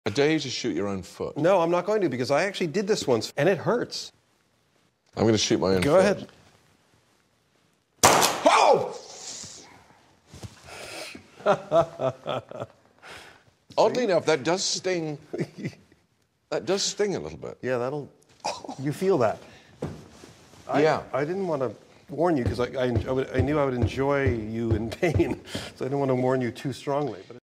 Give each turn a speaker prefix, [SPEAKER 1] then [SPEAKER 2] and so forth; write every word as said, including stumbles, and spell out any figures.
[SPEAKER 1] I dare you to shoot your own foot.
[SPEAKER 2] No, I'm not going to, because I actually did this once, and it hurts.
[SPEAKER 1] I'm going to shoot my own
[SPEAKER 2] Go
[SPEAKER 1] foot.
[SPEAKER 2] ahead.
[SPEAKER 1] Oh! Oddly enough, that does sting. That does sting a little bit.
[SPEAKER 2] Yeah, that'll... You feel that. I,
[SPEAKER 1] Yeah.
[SPEAKER 2] I didn't want to warn you, because I, I, I, would, I knew I would enjoy you in pain, so I didn't want to warn you too strongly. But